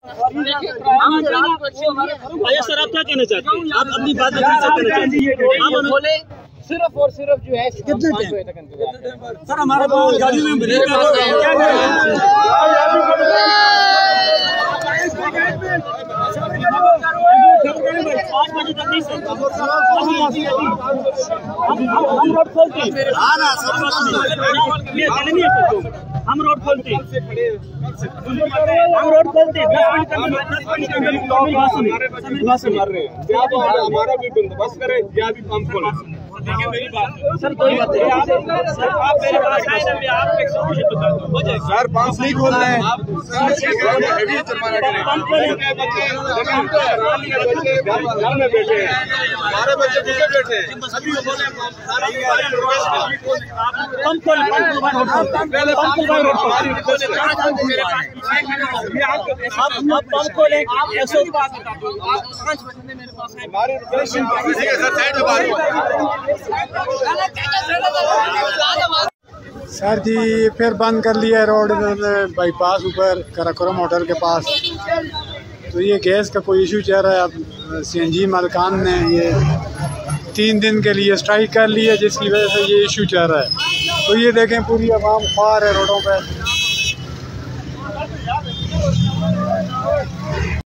भैया सर आप क्या कहना चाहते हैं? आप अपनी बात कहना चाहते हैं? सिर्फ और सिर्फ जो है कितने तक सर हमारे पास गाड़ी में हम रोड खोलते हैं, हम रोड खोलते हैं, हम रोड खोलते हैं। 10 मिनट हमारा भी बंदोबस्त करें या भी पंप खोलें। देखिए मेरी बात सर, कोई बात नहीं, आप मेरे पास आए ना, मैं आपको एक सॉल्यूशन बता दूं, हो जाएगा। सर पंप नहीं खोल रहे हैं, पंप घर में बैठे हैं, हमारे बच्चे पीछे बैठे हैं। पंप खोल, पंप खोले। सर जी फिर बंद कर लिया रोड बाईपास ऊपर कराकोरम होटल के पास। तो ये गैस का कोई इशू चल रहा है। अब सीएनजी मालिकान ने ये 3 दिन के लिए स्ट्राइक कर ली है, जिसकी वजह से ये इशू चल रहा है। तो ये देखें पूरी आवाम ख्वार है रोडों पर।